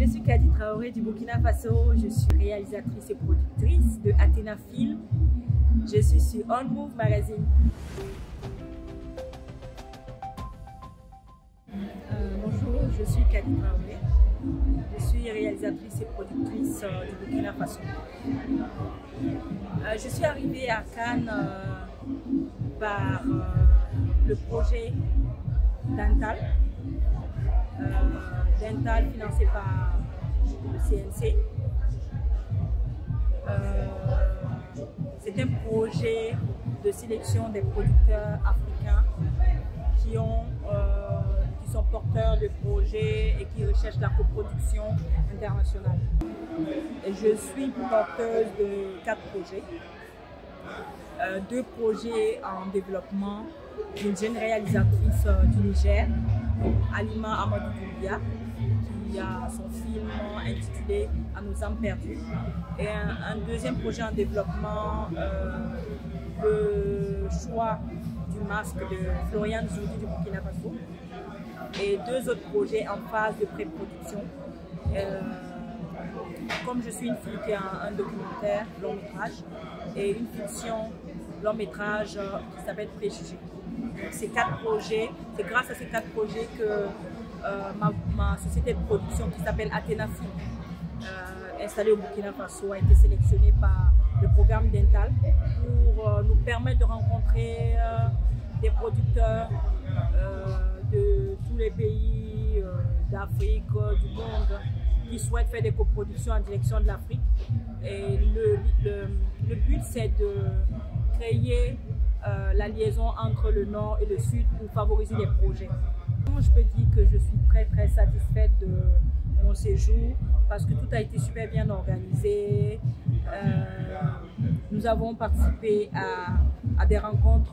suis Kadi Traoré du Burkina Faso. Je suis réalisatrice et productrice de Athéna Film. Je suis sur On Move Magazine. Bonjour, je suis Kadi Traoré. Je suis réalisatrice et productrice du Burkina Faso. Je suis arrivée à Cannes par le projet Dental. Dental financé par le CNC. C'est un projet de sélection des producteurs africains qui sont porteurs de projets et qui recherchent la coproduction internationale. Et je suis porteuse de 4 projets. 2 projets en développement d'une jeune réalisatrice du Niger, Alima Amadou Doumbia, qui a son film intitulé À nos âmes perdues, et un deuxième projet en développement, le choix du masque de Floriane Zoudi du Burkina Faso, et 2 autres projets en phase de pré-production. Comme je suis une fille qui a un documentaire long métrage et une fiction long métrage qui s'appelle Préjugés. Ces 4 projets, c'est grâce à ces 4 projets que ma société de production qui s'appelle Athéna Film, installée au Burkina Faso, a été sélectionnée par le programme Dental pour nous permettre de rencontrer des producteurs de tous les pays d'Afrique, du monde, qui souhaitent faire des coproductions en direction de l'Afrique. Et le but, c'est de créer la liaison entre le Nord et le Sud pour favoriser les projets. Je peux dire que je suis très satisfaite de mon séjour parce que tout a été super bien organisé. Nous avons participé à des rencontres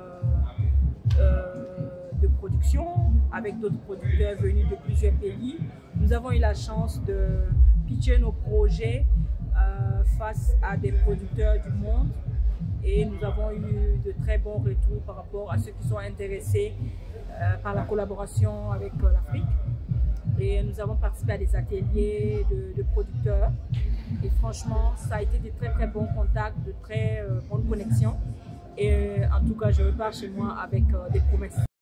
de production avec d'autres producteurs venus de plusieurs pays. Nous avons eu la chance de pitcher nos projets face à des producteurs du monde et nous avons eu de très bons retours par rapport à ceux qui sont intéressés par la collaboration avec l'Afrique. Et nous avons participé à des ateliers de producteurs et franchement ça a été de très bons contacts, de très bonnes connexions et en tout cas je repars chez moi avec des promesses.